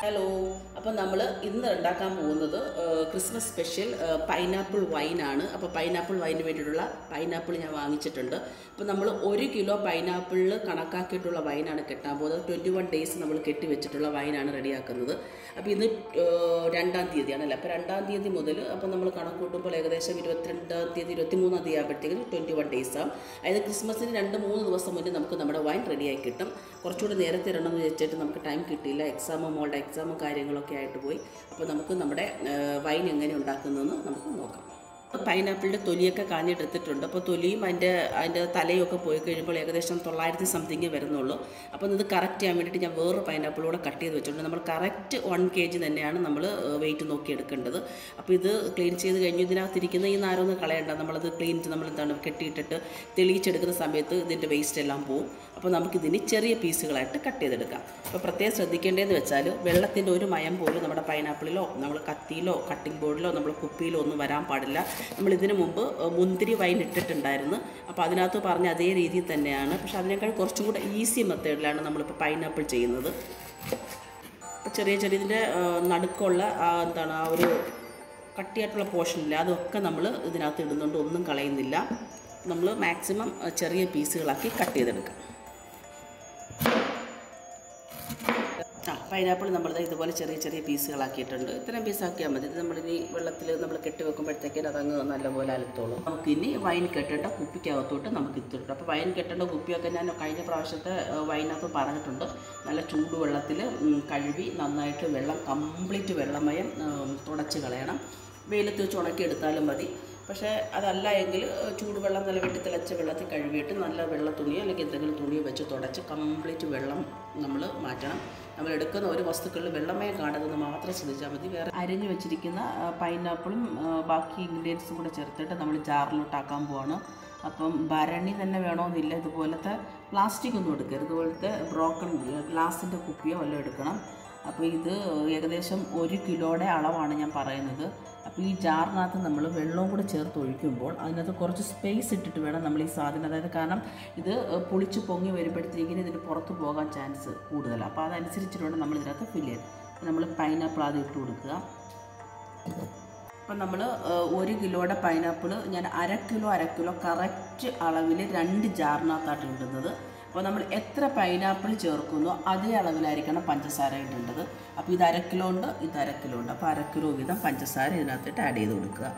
Hello, അപ്പോൾ നമ്മൾ ഇന്ന് ഉണ്ടാക്കാൻ പോകുന്നത് ക്രിസ്മസ് സ്പെഷ്യൽ പൈനാപ്പിൾ വൈനാണ്. അപ്പോൾ പൈനാപ്പിൾ വൈനിന് വേണ്ടിയിട്ടുള്ള പൈനാപ്പിൾ ഞാൻ വാങ്ങിച്ചിട്ടുണ്ട്. അപ്പോൾ നമ്മൾ 1 കിലോ പൈനാപ്പിളിൽ കണക്കാക്കിയിട്ടുള്ള വൈനാണ് കെട്ടാൻ പോകുന്നത്. 21 ഡേയ്സ് നമ്മൾ കെട്ടി വെച്ചിട്ടുള്ള വൈനാണ് റെഡിയാക്കുന്നത്. അപ്പോൾ ഇന്ന് 2-ാം തീയതിയാണല്ലേ. അപ്പോൾ 2-ാം തീയതി മുതൽ അപ്പോൾ നമ്മൾ കണക്ക് കൂട്ടുമ്പോൾ ഏകദേശം 22-ാം തീയതി 23-ാം തീയതി ആകുമ്പോഴത്തേക്കും 21 ഡേയ്സ് ആകും. അതായത് ക്രിസ്മസിന് 2-3 ദിവസം മുന്നേ നമുക്ക് നമ്മുടെ വൈൻ റെഡിയായി കിട്ടും. കുറച്ചുകൂടി നേരത്തെ ഇടണമെന്ന് വെച്ചിട്ട് നമുക്ക് ടൈം കിട്ടിയില്ല. മോളുടെ എക്സാമും കാര്യങ്ങളൊക്കെ ആയിട്ട് പോയി. അപ്പോൾ നമുക്ക് നമ്മുടെ വൈൻ എങ്ങനെ ഉണ്ടാക്കുന്നതെന്ന് നമുക്ക് നോക്കാം. പൈനാപ്പിളിൻ്റെ തൊലിയൊക്കെ കാഞ്ഞെടുത്തിട്ടുണ്ട്. അപ്പോൾ തൊലിയും അതിൻ്റെ തലയൊക്കെ പോയി കഴിയുമ്പോൾ ഏകദേശം 900 സംതിങ് വരുന്നുള്ളൂ. അപ്പോൾ ഇത് കറക്റ്റ് ചെയ്യാൻ വേണ്ടിയിട്ട് ഞാൻ വേറെ പൈനാപ്പിളൂടെ കട്ട് ചെയ്ത് വെച്ചിട്ടുണ്ട്. നമ്മൾ കറക്റ്റ് 1 kg തന്നെയാണ് നമ്മൾ വെയിറ്റ് നോക്കി എടുക്കേണ്ടത്. അപ്പോൾ ഇത് ക്ലീൻ ചെയ്ത് കഴിഞ്ഞ് ഇതിനകത്തിരിക്കുന്ന ഈ നാരൊന്നും കളയണ്ട. നമ്മളത് ക്ലീൻ നമ്മളെന്താണ് കെട്ടിയിട്ടിട്ട് തെളിയിച്ചെടുക്കുന്ന സമയത്ത് ഇതിൻ്റെ വേസ്റ്റ് എല്ലാം പോവും. അപ്പോൾ നമുക്കിതിന് ചെറിയ പീസുകളായിട്ട് കട്ട് ചെയ്തെടുക്കാം. അപ്പോൾ പ്രത്യേകം ശ്രദ്ധിക്കേണ്ടതെന്ന് വെച്ചാൽ വെള്ളത്തിൻ്റെ ഒരു മയം പോലും നമ്മുടെ പൈനാപ്പിളിലോ നമ്മൾ കത്തിയിലോ കട്ടിംഗ് ബോർഡിലോ നമ്മൾ കുപ്പിയിലോ ഒന്നും വരാൻ പാടില്ല. നമ്മളിതിനു മുമ്പ് മുന്തിരി വൈൻ ഇട്ടിട്ടുണ്ടായിരുന്നു. അപ്പോൾ അതിനകത്ത് പറഞ്ഞ അതേ രീതിയിൽ തന്നെയാണ്. പക്ഷേ അതിനേക്കാൾ കുറച്ചും കൂടെ ഈസി മെത്തേഡിലാണ് നമ്മളിപ്പോൾ പൈനാപ്പിൾ ചെയ്യുന്നത്. അപ്പോൾ ചെറിയ ഇതിൻ്റെ നടുക്കുള്ള ആ ഒരു കട്ടിയായിട്ടുള്ള പോർഷനില്ല, അതൊക്കെ നമ്മൾ ഇതിനകത്ത് ഇടുന്നുണ്ട്. ഒന്നും കളയുന്നില്ല. നമ്മൾ മാക്സിമം ചെറിയ പീസുകളാക്കി കട്ട് ചെയ്തെടുക്കാം. പൈനാപ്പിൾ നമ്മൾ ഇതുപോലെ ചെറിയ പീസുകളാക്കിയിട്ടുണ്ട്. ഇത്രയും പീസാക്കിയാൽ മതി. ഇത് നമ്മളിനി വെള്ളത്തിൽ നമ്മൾ കെട്ടി വെക്കുമ്പോഴത്തേക്കും അതങ്ങ് നല്ലപോലെ അലത്തോളും. നമുക്കിനി വൈൻ കെട്ടേണ്ട കുപ്പിക്കകത്തോട്ട് നമുക്ക് ഇത്തിട്ടുണ്ട്. അപ്പോൾ വൈൻ കെട്ടേണ്ട കുപ്പിയൊക്കെ ഞാൻ കഴിഞ്ഞ പ്രാവശ്യത്തെ വൈനകത്ത് പറഞ്ഞിട്ടുണ്ട്. നല്ല ചൂടുവെള്ളത്തിൽ കഴുകി നന്നായിട്ട് കംപ്ലീറ്റ് വെള്ളമയം തുടച്ച് കളയണം. വെയിലത്ത് വെച്ച് ഉണക്കിയെടുത്താലും മതി. പക്ഷേ അതല്ല എങ്കിൽ ചൂടുവെള്ളം നല്ല തിളച്ച വെള്ളത്തിൽ കഴുകിയിട്ട് നല്ല വെള്ള തുണിയോ അല്ലെങ്കിൽ എന്തെങ്കിലും തുണിയോ വെച്ച് തുടച്ച് കംപ്ലീറ്റ് വെള്ളം നമ്മൾ മാറ്റണം. നമ്മൾ എടുക്കുന്ന ഒരു വസ്തുക്കളിൽ വെള്ളമയം കാണുന്നത് മാത്രം ശ്രദ്ധിച്ചാൽ മതി. വേറെ അരിഞ്ഞു വെച്ചിരിക്കുന്ന പൈനാപ്പിളും ബാക്കി ഇൻഗ്രീഡിയൻസും കൂടെ ചേർത്തിട്ട് നമ്മൾ ജാറിലോട്ടാക്കാൻ പോവാണ്. അപ്പം ഭരണി തന്നെ വേണമെന്നില്ല. ഇതുപോലത്തെ പ്ലാസ്റ്റിക് ഒന്നും എടുക്കരുത്. ഇതുപോലത്തെ ബ്രോക്കൺ ഗ്ലാസിൻ്റെ കുപ്പിയോ വല്ലതും എടുക്കണം. അപ്പോൾ ഇത് ഏകദേശം 1 കിലോയുടെ അളവാണ് ഞാൻ പറയുന്നത്. അപ്പോൾ ഈ ജാറിനകത്ത് നമ്മൾ വെള്ളവും കൂടെ ചേർത്ത് ഒഴിക്കുമ്പോൾ അതിനകത്ത് കുറച്ച് സ്പേസ് ഇട്ടിട്ട് വേണം നമ്മൾ ഈ സാധനം, അതായത് കാരണം ഇത് പൊളിച്ച് പൊങ്ങി വരുമ്പോഴത്തേക്കിന് ഇതിന് പുറത്ത് പോകാൻ ചാൻസ് കൂടുതലാണ്. അപ്പോൾ അതനുസരിച്ചിട്ട് വേണം നമ്മൾ ഇതിനകത്ത് ഫില്ല് ചെയ്യാൻ. നമ്മൾ പൈനാപ്പിൾ ആദ്യം ഇട്ട് കൊടുക്കുക. അപ്പം നമ്മൾ 1 കിലോയുടെ പൈനാപ്പിൾ ഞാൻ അര കിലോ കറക്റ്റ് അളവിൽ 2 ജാറിനകത്താണ് ഇടുന്നത്. അപ്പോൾ നമ്മൾ എത്ര പൈനാപ്പിൾ ചേർക്കുന്നോ അതേ അളവിലായിരിക്കണം പഞ്ചസാര ഇടേണ്ടത്. അപ്പോൾ ഇത് 1 കിലോ ഉണ്ട്, ഇത് 1 കിലോ ഉണ്ട്. അപ്പോൾ 1 കിലോ വീതം പഞ്ചസാര ഇതിനകത്തിട്ട് ആഡ് ചെയ്ത് കൊടുക്കുക.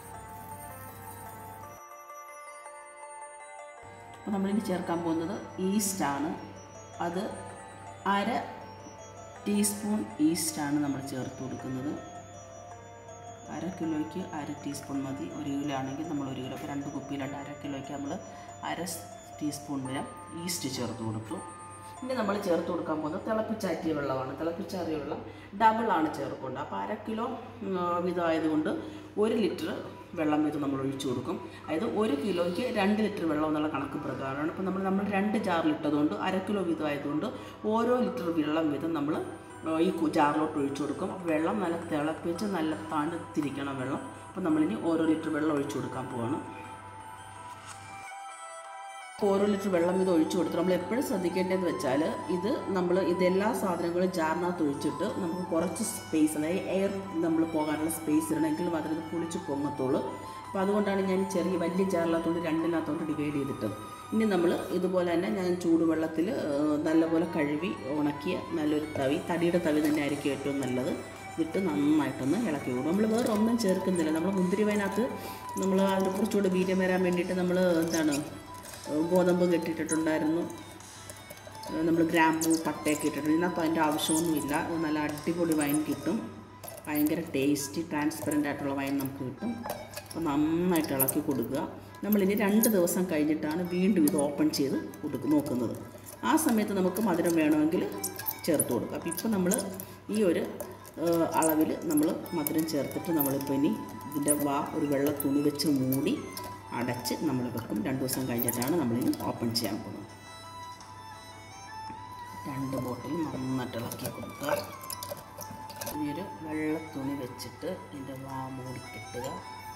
അപ്പോൾ നമ്മളിനി ചേർക്കാൻ പോകുന്നത് ഈസ്റ്റാണ്. അത് 1/2 ടീസ്പൂൺ ഈസ്റ്റാണ് നമ്മൾ ചേർത്ത് കൊടുക്കുന്നത്. 1 കിലോയ്ക്ക് 1 ടീസ്പൂൺ മതി. 1 കിലോ ആണെങ്കിൽ നമ്മൾ 1 കിലോ, ഇപ്പോൾ 2 കുപ്പിയിലുണ്ട്. 1 കിലോയ്ക്ക് നമ്മൾ 1/2 ടീസ്പൂൺ വരെ ഈസ്റ്റ് ചേർത്ത് കൊടുത്തു. ഇനി നമ്മൾ ചേർത്ത് കൊടുക്കാൻ പോകുന്നത് തിളപ്പിച്ചാറ്റിയ വെള്ളമാണ്. തിളപ്പിച്ചാറിയ വെള്ളം ഡബിളാണ് ചേർക്കേണ്ടത്. അപ്പോൾ 1 കിലോ വീതമായതുകൊണ്ട് 1 ലിറ്റർ വെള്ളം വീതം നമ്മൾ ഒഴിച്ചു കൊടുക്കും. അതായത് 1 കിലോയ്ക്ക് 2 ലിറ്റർ വെള്ളം എന്നുള്ള കണക്ക് പ്രകാരമാണ്. ഇപ്പോൾ നമ്മൾ 2 ജാറിലിട്ടതുകൊണ്ട് 1 കിലോ വീതമായതുകൊണ്ട് ഓരോ ലിറ്റർ വെള്ളം വീതം നമ്മൾ ഈ ജാറിലോട്ട് ഒഴിച്ചു കൊടുക്കും. വെള്ളം നല്ല തിളപ്പിച്ച് നല്ല തണുത്തിരിക്കണം വെള്ളം. അപ്പോൾ നമ്മളിനി ഓരോ ലിറ്റർ വെള്ളം ഒഴിച്ചു കൊടുക്കാൻ പോവാണ്. ഓരോ ലിറ്റർ വെള്ളം ഇത് ഒഴിച്ചു കൊടുത്ത് നമ്മൾ എപ്പോഴും ശ്രദ്ധിക്കേണ്ടതെന്ന് വെച്ചാൽ ഇതെല്ലാ സാധനങ്ങളും ജാറിനകത്ത് ഒഴിച്ചിട്ട് നമുക്ക് കുറച്ച് സ്പേസ്, അതായത് എയർ നമ്മൾ പോകാനുള്ള സ്പേസ് ഇടണം. എങ്കിൽ മാത്രമേ ഇത് പൊളിച്ച് പൊങ്ങത്തുള്ളൂ. അപ്പോൾ അതുകൊണ്ടാണ് ഞാൻ വലിയ ജാറിനകത്തോണ്ട് 2-ാത്തോണ്ട് ഡിവൈഡ് ചെയ്തിട്ടത്. ഇനി നമ്മൾ ഇതുപോലെ തന്നെ ഞാൻ ചൂടുവെള്ളത്തിൽ നല്ലപോലെ കഴുകി ഉണക്കിയ നല്ലൊരു തടിയുടെ തവി തന്നെ ആയിരിക്കും ഏറ്റവും നല്ലത്. ഇതിട്ട് നന്നായിട്ടൊന്ന് ഇളക്കി കൊടുക്കും. നമ്മൾ വേറെ ഒന്നും ചേർക്കുന്നില്ല. നമ്മൾ മുന്തിരി വൈനകത്ത് നമ്മൾ അതിന് കുറച്ചുകൂടെ വീര്യം വരാൻ വേണ്ടിയിട്ട് നമ്മൾ ഗോതമ്പ് കെട്ടിയിട്ടുണ്ടായിരുന്നു. നമ്മൾ ഗ്രാമ്പൂ പട്ടയൊക്കെ ഇട്ടിട്ടുണ്ട്. ഇതിനകത്ത് അതിൻ്റെ ആവശ്യമൊന്നുമില്ല. നല്ല അടിപൊളി വൈൻ കിട്ടും. ഭയങ്കര ടേസ്റ്റി ട്രാൻസ്പെറൻ്റ് ആയിട്ടുള്ള വൈൻ നമുക്ക് കിട്ടും. അപ്പോൾ നന്നായിട്ട് ഇളക്കി കൊടുക്കുക. നമ്മളിനി 2 ദിവസം കഴിഞ്ഞിട്ടാണ് വീണ്ടും ഇത് ഓപ്പൺ ചെയ്ത് നോക്കുന്നത്. ആ സമയത്ത് നമുക്ക് മധുരം വേണമെങ്കിൽ ചേർത്ത് കൊടുക്കുക. അപ്പോൾ ഇപ്പോൾ നമ്മൾ ഈ ഒരു അളവിൽ നമ്മൾ മധുരം ചേർത്തിട്ട് നമ്മളിപ്പോൾ ഇനി ഇതിൻ്റെ ഒരു വെള്ള തുണി വെച്ച് മൂടി അടച്ച് നമ്മൾ വെക്കും. 2 ദിവസം കഴിഞ്ഞിട്ടാണ് നമ്മളിനി ഓപ്പൺ ചെയ്യാൻ പോകുന്നത്. 2 ബോട്ടിൽ നന്നായിട്ട് ഇളക്കി കൊടുക്കുക. ഇനി ഒരു വെള്ള തുണി വെച്ചിട്ട് ഇതിൻ്റെ മൂടി കെട്ടുക.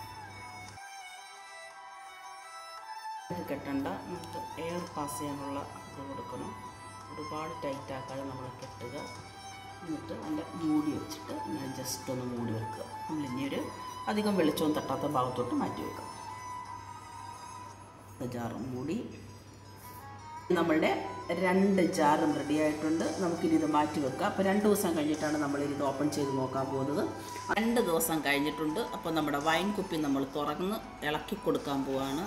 കെട്ടണ്ട, നമുക്ക് എയർ പാസ് ചെയ്യാനുള്ള ഇത് കൊടുക്കണം. ഒരുപാട് ടൈറ്റ് ആക്കാതെ നമ്മൾ കെട്ടുക. എന്നിട്ട് നല്ല മൂടി വെച്ചിട്ട് ഇങ്ങനെ ജസ്റ്റ് ഒന്ന് മൂടി വെക്കുക. നമ്മളിനി ഒരു അധികം വെളിച്ചവും തട്ടാത്ത ഭാഗത്തോട്ട് മാറ്റി വെക്കാം. ജാറും മൂടി. നമ്മളുടെ 2 ജാറും റെഡി ആയിട്ടുണ്ട്. നമുക്കിനി ഇത് മാറ്റി വെക്കാം. അപ്പോൾ 2 ദിവസം കഴിഞ്ഞിട്ടാണ് നമ്മളിത് ഓപ്പൺ ചെയ്ത് നോക്കാൻ പോകുന്നത്. 2 ദിവസം കഴിഞ്ഞിട്ടുണ്ട്. അപ്പോൾ നമ്മുടെ വൈൻ കുപ്പി നമ്മൾ തുറന്ന് ഇളക്കി കൊടുക്കാൻ പോവാണ്.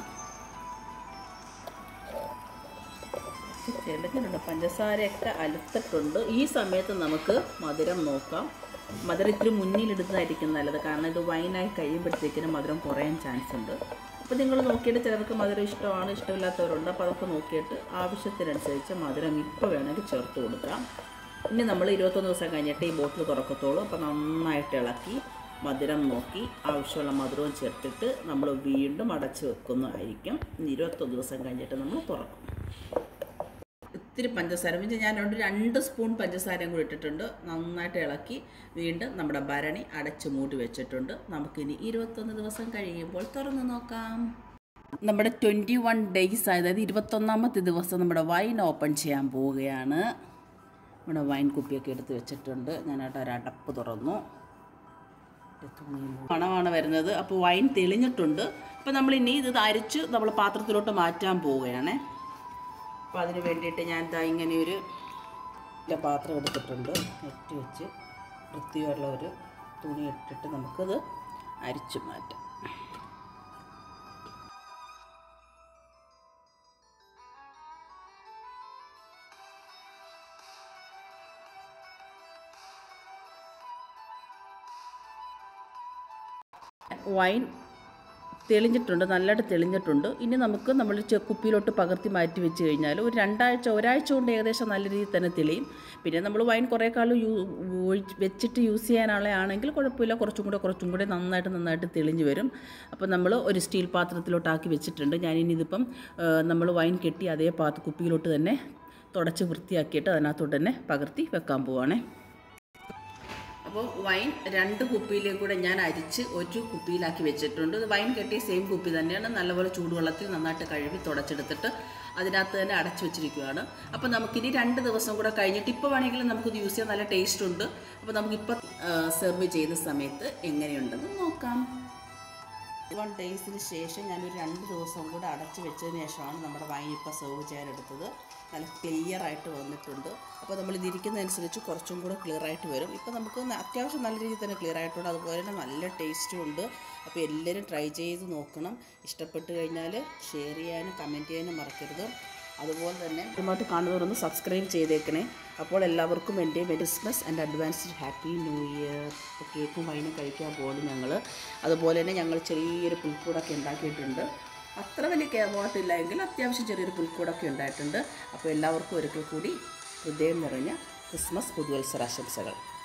ചെറുക്കുന്നുണ്ട്, പഞ്ചസാരയൊക്കെ അലുത്തിട്ടുണ്ട്. ഈ സമയത്ത് നമുക്ക് മധുരം നോക്കാം. മധുരം ഇത്തിരി മുന്നിലിടുന്നതായിരിക്കും നല്ലത്, കാരണം ഇത് വൈനായി കഴിയുമ്പോഴത്തേക്കിനും മധുരം കുറയാൻ ചാൻസ് ഉണ്ട്. അപ്പോൾ നിങ്ങൾ നോക്കിയിട്ട് ചിലർക്ക് മധുരം ഇഷ്ടമാണ്, ഇഷ്ടമില്ലാത്തവരുണ്ട്. അപ്പോൾ അതൊക്കെ നോക്കിയിട്ട് ആവശ്യത്തിനനുസരിച്ച് മധുരം ഇപ്പോൾ വേണമെങ്കിൽ ചേർത്ത് കൊടുക്കാം. ഇനി നമ്മൾ 21 ദിവസം കഴിഞ്ഞിട്ട് ഈ ബോട്ടിൽ തുറക്കത്തുള്ളൂ. അപ്പോൾ നന്നായിട്ട് ഇളക്കി മധുരം നോക്കി ആവശ്യമുള്ള മധുരവും ചേർത്തിട്ട് നമ്മൾ വീണ്ടും അടച്ച് വെക്കുന്നതായിരിക്കും. 21 ദിവസം കഴിഞ്ഞിട്ട് നമ്മൾ തുറക്കും. ഇത്തിരി പഞ്ചസാര ഞാൻ 2 സ്പൂൺ പഞ്ചസാരയും കൂടി ഇട്ടിട്ടുണ്ട്. നന്നായിട്ട് ഇളക്കി വീണ്ടും നമ്മുടെ ഭരണി അടച്ച് മൂടി വെച്ചിട്ടുണ്ട്. നമുക്കിനി 21 ദിവസം കഴിയുമ്പോൾ തുറന്ന് നോക്കാം. നമ്മുടെ 21 ഡേയ്സ്, അതായത് 21ാമത്തെ ദിവസം നമ്മുടെ വൈൻ ഓപ്പൺ ചെയ്യാൻ പോവുകയാണ്. നമ്മുടെ വൈൻ കുപ്പിയൊക്കെ എടുത്ത് വെച്ചിട്ടുണ്ട്. ഞാനായിട്ട് ഒരടപ്പ് തുറന്നു. മണമാണ് വരുന്നത്. അപ്പോൾ വൈൻ തെളിഞ്ഞിട്ടുണ്ട്. അപ്പോൾ നമ്മളിനി ഇത് അരിച്ച് നമ്മൾ പാത്രത്തിലോട്ട് മാറ്റാൻ പോവുകയാണ്. അപ്പോൾ അതിന് വേണ്ടിയിട്ട് ഞാൻ ഇങ്ങനെ ഒരു പാത്രം എടുത്തിട്ടുണ്ട്. നെറ്റ് വെച്ച് വൃത്തിയുള്ള ഒരു തുണി ഇട്ടിട്ട് നമുക്കത് അരിച്ചു മാറ്റാം. വൈൻ തെളിഞ്ഞിട്ടുണ്ട്, നല്ലതായിട്ട് തെളിഞ്ഞിട്ടുണ്ട്. ഇനി നമുക്ക് നമ്മൾ കുപ്പിയിലോട്ട് പകർത്തി മാറ്റി വെച്ച് കഴിഞ്ഞാൽ ഒരു ഒരാഴ്ച കൊണ്ട് ഏകദേശം നല്ല രീതിയിൽ തന്നെ തെളിയും. പിന്നെ നമ്മൾ വൈൻ കുറേ കാലം വെച്ചിട്ട് യൂസ് ചെയ്യാനുള്ളതാണെങ്കിൽ കുഴപ്പമില്ല, കുറച്ചും കൂടെ നന്നായിട്ട് തെളിഞ്ഞ് വരും. അപ്പോൾ നമ്മൾ ഒരു സ്റ്റീൽ പാത്രത്തിലോട്ടാക്കി വെച്ചിട്ടുണ്ട്. ഞാനിനി ഇതിപ്പം നമ്മൾ വൈൻ കെട്ടി അതേ കുപ്പിയിലോട്ട് തന്നെ തുടച്ച് വൃത്തിയാക്കിയിട്ട് അതിനകത്തോട്ട് തന്നെ പകർത്തി വെക്കാൻ പോവുകയാണേ. അപ്പോൾ വൈൻ 2 കുപ്പിയിലേയും കൂടെ ഞാൻ അരിച്ച് ഒരു കുപ്പിയിലാക്കി വെച്ചിട്ടുണ്ട്. വൈൻ കെട്ടിയ സെയിം കുപ്പി തന്നെയാണ്. നല്ലപോലെ ചൂടുവെള്ളത്തിൽ നന്നായിട്ട് കഴുകി തുടച്ചെടുത്തിട്ട് അതിനകത്ത് തന്നെ അടച്ചു വെച്ചിരിക്കുകയാണ്. അപ്പോൾ നമുക്കിനി 2 ദിവസം കൂടെ കഴിഞ്ഞിട്ട് ഇപ്പോൾ വേണമെങ്കിലും നമുക്കിത് യൂസ് ചെയ്യാൻ നല്ല ടേസ്റ്റ് ഉണ്ട്. അപ്പോൾ നമുക്കിപ്പോൾ സെർവ് ചെയ്യുന്ന സമയത്ത് എങ്ങനെയുണ്ടെന്ന് നോക്കാം. 1 ഡേയ്സിന് ശേഷം ഞാനൊരു 2 ദിവസം കൂടെ അടച്ച് വെച്ചതിന് ശേഷമാണ് നമ്മുടെ വൈൻ ഇപ്പോൾ സെർവ് ചെയ്യാനെടുത്തത്. നല്ല ക്ലിയർ ആയിട്ട് വന്നിട്ടുണ്ട്. അപ്പോൾ നമ്മളിതിരിക്കുന്നതനുസരിച്ച് കുറച്ചും കൂടെ ക്ലിയർ ആയിട്ട് വരും. ഇപ്പോൾ നമുക്ക് അത്യാവശ്യം നല്ല രീതിയിൽ തന്നെ ക്ലിയർ ആയിട്ടുണ്ട്. അതുപോലെ തന്നെ നല്ല ടേസ്റ്റും ഉണ്ട്. അപ്പോൾ എല്ലാവരും ട്രൈ ചെയ്ത് നോക്കണം. ഇഷ്ടപ്പെട്ട് കഴിഞ്ഞാൽ ഷെയർ ചെയ്യാനും കമൻറ്റ് ചെയ്യാനും മറക്കരുത്. അതുപോലെ തന്നെ ഇതുമായിട്ട് കാണുന്നവരൊന്ന് സബ്സ്ക്രൈബ് ചെയ്തേക്കണേ. അപ്പോൾ എല്ലാവർക്കും എൻ്റെ Christmas and advanced happy new year. ഇപ്പോൾ കേക്കും വൈനും കഴിക്കാൻ പോകുന്നു ഞങ്ങൾ. അതുപോലെ തന്നെ ഞങ്ങൾ ചെറിയൊരു പുൽക്കൂടൊക്കെ ഉണ്ടാക്കിയിട്ടുണ്ട്. അത്ര വലിയ കേമോട്ടില്ല എങ്കിൽ അത്യാവശ്യം ചെറിയൊരു പുൽക്കൂടൊക്കെ ഉണ്ടായിട്ടുണ്ട്. അപ്പോൾ എല്ലാവർക്കും ഒരിക്കൽ കൂടി ഹൃദയം നിറഞ്ഞ ക്രിസ്മസ് പുതുവത്സരാശംസകൾ.